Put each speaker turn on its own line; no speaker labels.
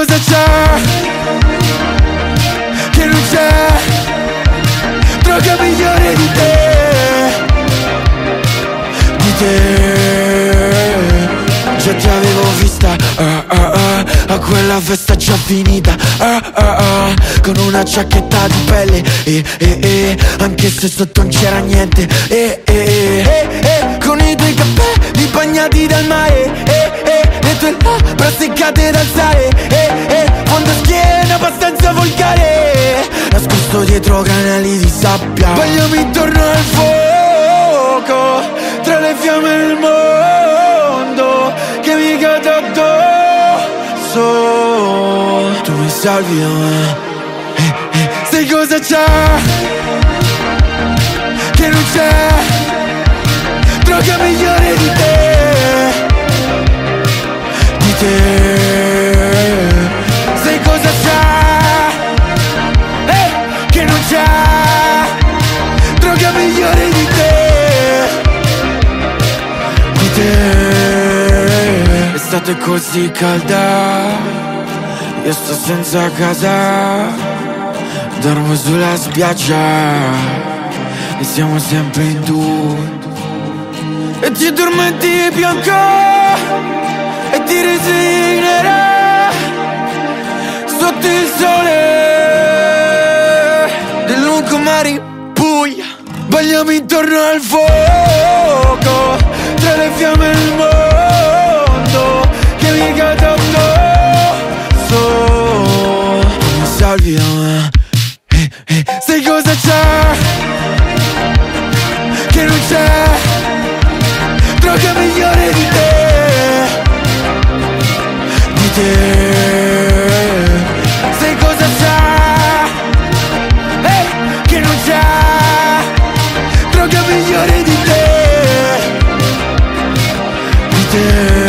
cosa c'è che non c'è, droga migliore di te, di te. Già ti avevo vista, a quella festa già finita, con una giacchetta di pelle, anche se sotto non c'era niente, con i tuoi capelli bagnati dal mare, le tue labbra seccate dal sale, fondo schiena abbastanza volgare, nascosto dietro canali di sabbia. Bagliami intorno al fuoco, tra le fiamme del mondo che mi cade addosso. Tu mi salvi da me, sai cosa c'è che non c'è, droga migliore di te, di te. Sai cosa c'è che non c'è, droga migliore di te, di te. L'estate è così calda, io sto senza casa, dormo sulla spiaggia e siamo sempre in due, e ti addormenti bianco e ti resignerai sotto il sole del lungomare Puglia. Bagliami intorno al fuoco, tra le fiamme del mondo che mi cade addosso. Mi salvi da me, sai cosa c'è che non c'è, droga migliore di te, di te. Sai cosa c'è che non c'è, droga migliore di te, di te.